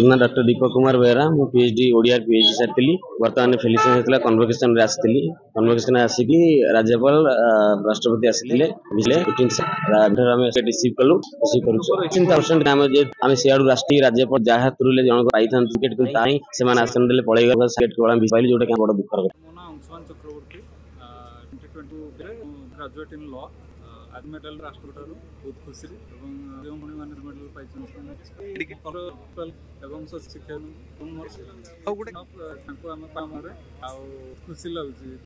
ना डॉक्टर दीपक कुमार बेहरा मु PhD Odia PhD सारी बर्तमान फेलिसिटेशन होता कन्वोकेशन आसी कन्वोकेशन आसिकी राज्यपाल राष्ट्रपति आसी रिसीव कलु रिसीव करूँ सियाड़ू राष्ट्रीय राज्यपाल जहाँ थ्रू जन पाई टिकेट से आसन देले पड़े पाइल जोटा बड़ दुखर चक्रवर्ती 2020 ग्रेजुएट इन लॉ आज मेडल राष्ट्रपति बहुत खुशी जो भाई मैंने मेडल पाई शिक्षा खुशी लगुच।